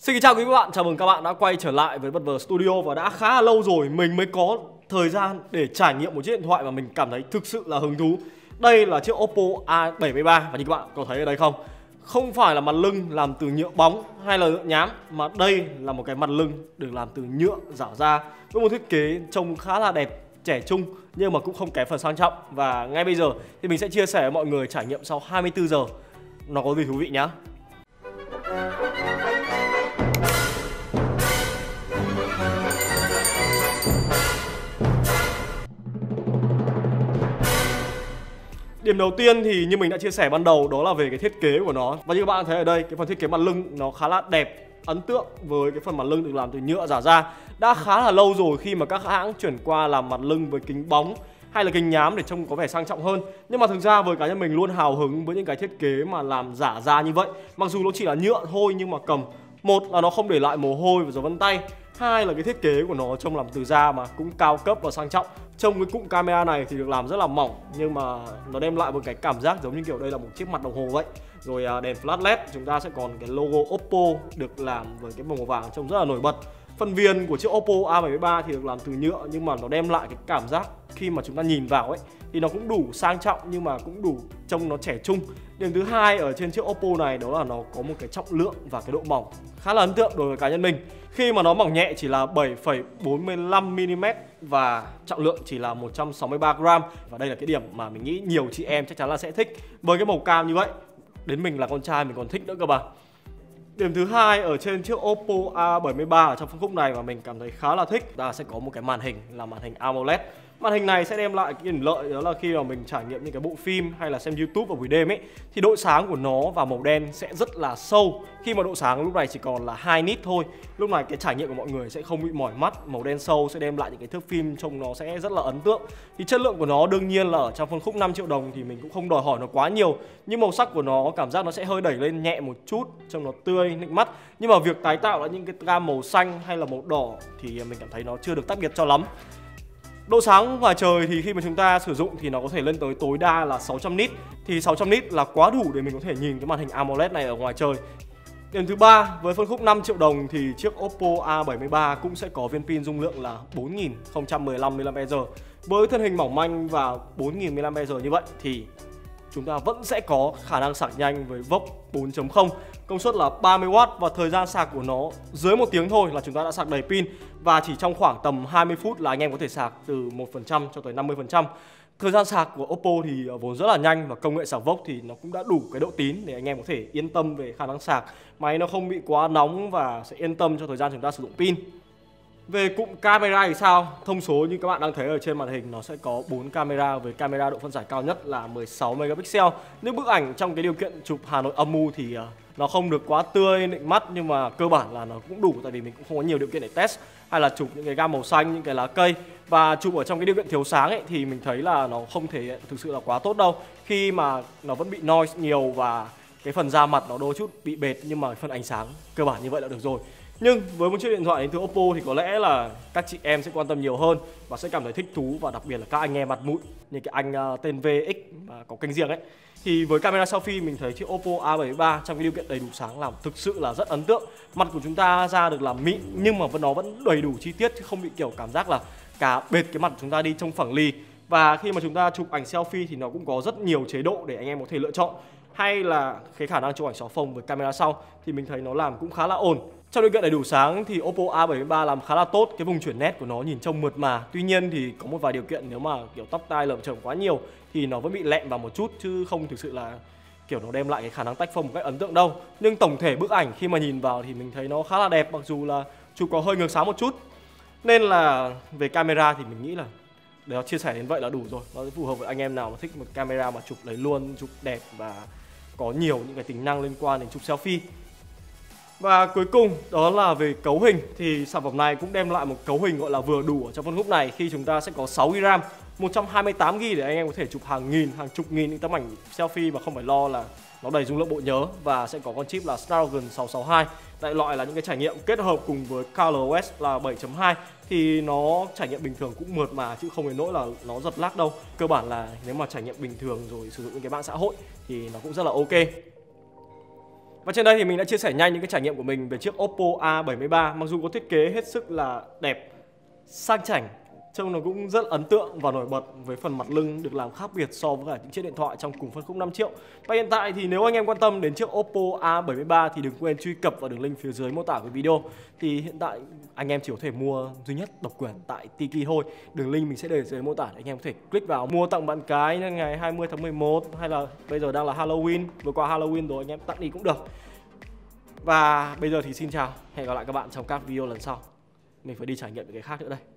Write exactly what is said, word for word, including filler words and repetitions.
Xin kính chào quý các bạn, chào mừng các bạn đã quay trở lại với Vật Vờ Studio. Và đã khá là lâu rồi mình mới có thời gian để trải nghiệm một chiếc điện thoại mà mình cảm thấy thực sự là hứng thú. Đây là chiếc Oppo A bảy mươi ba và như các bạn có thấy ở đây không, không phải là mặt lưng làm từ nhựa bóng hay là nhựa nhám, mà đây là một cái mặt lưng được làm từ nhựa giả da với một thiết kế trông khá là đẹp, trẻ trung nhưng mà cũng không kém phần sang trọng. Và ngay bây giờ thì mình sẽ chia sẻ với mọi người trải nghiệm sau hai mươi tư giờ nó có gì thú vị nhá. Điểm đầu tiên thì như mình đã chia sẻ ban đầu, đó là về cái thiết kế của nó. Và như các bạn thấy ở đây, cái phần thiết kế mặt lưng nó khá là đẹp, ấn tượng với cái phần mặt lưng được làm từ nhựa giả da. Đã khá là lâu rồi khi mà các hãng chuyển qua làm mặt lưng với kính bóng hay là kính nhám để trông có vẻ sang trọng hơn. Nhưng mà thực ra với cá nhân mình luôn hào hứng với những cái thiết kế mà làm giả da như vậy. Mặc dù nó chỉ là nhựa thôi nhưng mà cầm, một là nó không để lại mồ hôi và dấu vân tay, hai là cái thiết kế của nó trông làm từ da mà cũng cao cấp và sang trọng. Trông cái cụm camera này thì được làm rất là mỏng nhưng mà nó đem lại một cái cảm giác giống như kiểu đây là một chiếc mặt đồng hồ vậy. Rồi đèn flash led, chúng ta sẽ còn cái logo Oppo được làm với cái màu vàng trông rất là nổi bật. Phần viền của chiếc Oppo A bảy mươi ba thì được làm từ nhựa nhưng mà nó đem lại cái cảm giác khi mà chúng ta nhìn vào ấy thì nó cũng đủ sang trọng nhưng mà cũng đủ trông nó trẻ trung. Điểm thứ hai ở trên chiếc Oppo này đó là nó có một cái trọng lượng và cái độ mỏng khá là ấn tượng đối với cá nhân mình. Khi mà nó mỏng nhẹ chỉ là bảy phẩy bốn mươi lăm mi li mét và trọng lượng chỉ là một trăm sáu mươi ba gam. Và đây là cái điểm mà mình nghĩ nhiều chị em chắc chắn là sẽ thích với cái màu cam như vậy. Đến mình là con trai mình còn thích nữa cơ mà. Điểm thứ hai ở trên chiếc Oppo A bảy mươi ba ở trong phân khúc này mà mình cảm thấy khá là thích là sẽ có một cái màn hình là màn hình AMOLED. Màn hình này sẽ đem lại cái điểm lợi đó là khi mà mình trải nghiệm những cái bộ phim hay là xem YouTube vào buổi đêm ấy thì độ sáng của nó và màu đen sẽ rất là sâu. Khi mà độ sáng lúc này chỉ còn là hai nit thôi, lúc này cái trải nghiệm của mọi người sẽ không bị mỏi mắt. Màu đen sâu sẽ đem lại những cái thước phim trông nó sẽ rất là ấn tượng. Thì chất lượng của nó đương nhiên là ở trong phân khúc năm triệu đồng thì mình cũng không đòi hỏi nó quá nhiều, nhưng màu sắc của nó cảm giác nó sẽ hơi đẩy lên nhẹ một chút, trông nó tươi, nịnh mắt. Nhưng mà việc tái tạo lại những cái gam màu xanh hay là màu đỏ thì mình cảm thấy nó chưa được tác biệt cho lắm. Độ sáng ngoài trời thì khi mà chúng ta sử dụng thì nó có thể lên tới tối đa là sáu trăm nit. Thì sáu trăm nit là quá đủ để mình có thể nhìn cái màn hình AMOLED này ở ngoài trời. Điểm thứ ba, với phân khúc năm triệu đồng thì chiếc Oppo A bảy mươi ba cũng sẽ có viên pin dung lượng là bốn nghìn không trăm mười lăm mi li am pe giờ. Với thân hình mỏng manh và bốn nghìn mi li am pe giờ như vậy thì chúng ta vẫn sẽ có khả năng sạc nhanh với vốc bốn chấm không, công suất là ba mươi oát và thời gian sạc của nó dưới một tiếng thôi là chúng ta đã sạc đầy pin. Và chỉ trong khoảng tầm hai mươi phút là anh em có thể sạc từ một phần trăm cho tới năm mươi phần trăm. Thời gian sạc của Oppo thì vốn rất là nhanh và công nghệ sạc vốc thì nó cũng đã đủ cái độ tín để anh em có thể yên tâm về khả năng sạc. Máy nó không bị quá nóng và sẽ yên tâm cho thời gian chúng ta sử dụng pin. Về cụm camera thì sao? Thông số như các bạn đang thấy ở trên màn hình nó sẽ có bốn camera với camera độ phân giải cao nhất là mười sáu megapixel. Những bức ảnh trong cái điều kiện chụp Hà Nội âm u thì nó không được quá tươi, nịnh mắt nhưng mà cơ bản là nó cũng đủ, tại vì mình cũng không có nhiều điều kiện để test hay là chụp những cái gam màu xanh, những cái lá cây. Và chụp ở trong cái điều kiện thiếu sáng ấy thì mình thấy là nó không thể hiện thực sự là quá tốt đâu, khi mà nó vẫn bị noise nhiều và cái phần da mặt nó đôi chút bị bệt, nhưng mà phần ánh sáng cơ bản như vậy là được rồi. Nhưng với một chiếc điện thoại đến từ Oppo thì có lẽ là các chị em sẽ quan tâm nhiều hơn và sẽ cảm thấy thích thú, và đặc biệt là các anh em mặt mụn như cái anh uh, tên vê ích và có kênh riêng ấy. Thì với camera selfie mình thấy chiếc Oppo A bảy mươi ba trong cái điều kiện đầy đủ sáng làm thực sự là rất ấn tượng. Mặt của chúng ta ra được làm mịn nhưng mà nó vẫn đầy đủ chi tiết chứ không bị kiểu cảm giác là cả bệt cái mặt của chúng ta đi trông phẳng lì. Và khi mà chúng ta chụp ảnh selfie thì nó cũng có rất nhiều chế độ để anh em có thể lựa chọn, hay là cái khả năng chụp ảnh xóa phông với camera sau thì mình thấy nó làm cũng khá là ổn. Trong điều kiện đầy đủ sáng thì Oppo A bảy mươi ba làm khá là tốt, cái vùng chuyển nét của nó nhìn trông mượt mà. Tuy nhiên thì có một vài điều kiện, nếu mà kiểu tóc tai lởm chởm quá nhiều thì nó vẫn bị lẹm vào một chút, chứ không thực sự là kiểu nó đem lại cái khả năng tách phông một cách ấn tượng đâu. Nhưng tổng thể bức ảnh khi mà nhìn vào thì mình thấy nó khá là đẹp, mặc dù là chụp có hơi ngược sáng một chút. Nên là về camera thì mình nghĩ là để nó chia sẻ đến vậy là đủ rồi. Nó phù hợp với anh em nào mà thích một camera mà chụp lấy luôn, chụp đẹp và có nhiều những cái tính năng liên quan đến chụp selfie. Và cuối cùng đó là về cấu hình thì sản phẩm này cũng đem lại một cấu hình gọi là vừa đủ ở trong phân khúc này, khi chúng ta sẽ có sáu gi bi ram, một trăm hai mươi tám gi bi để anh em có thể chụp hàng nghìn, hàng chục nghìn những tấm ảnh selfie mà không phải lo là nó đầy dung lượng bộ nhớ. Và sẽ có con chip là Snapdragon sáu sáu hai. Đại loại là những cái trải nghiệm kết hợp cùng với ColorOS là bảy chấm hai thì nó trải nghiệm bình thường cũng mượt mà chứ không đến nỗi là nó giật lag đâu. Cơ bản là nếu mà trải nghiệm bình thường rồi sử dụng những cái mạng xã hội thì nó cũng rất là ok. Và trên đây thì mình đã chia sẻ nhanh những cái trải nghiệm của mình về chiếc Oppo A bảy mươi ba. Mặc dù có thiết kế hết sức là đẹp, sang chảnh, trông nó cũng rất ấn tượng và nổi bật với phần mặt lưng được làm khác biệt so với cả những chiếc điện thoại trong cùng phân khúc năm triệu. Và hiện tại thì nếu anh em quan tâm đến chiếc Oppo A bảy mươi ba thì đừng quên truy cập vào đường link phía dưới mô tả của video. Thì hiện tại anh em chỉ có thể mua duy nhất độc quyền tại Tiki thôi. Đường link mình sẽ để dưới mô tả để anh em có thể click vào mua tặng bạn cái ngày hai mươi tháng mười một, hay là bây giờ đang là Halloween, vừa qua Halloween rồi anh em tặng đi cũng được. Và bây giờ thì xin chào, hẹn gặp lại các bạn trong các video lần sau. Mình phải đi trải nghiệm những cái khác nữa đây.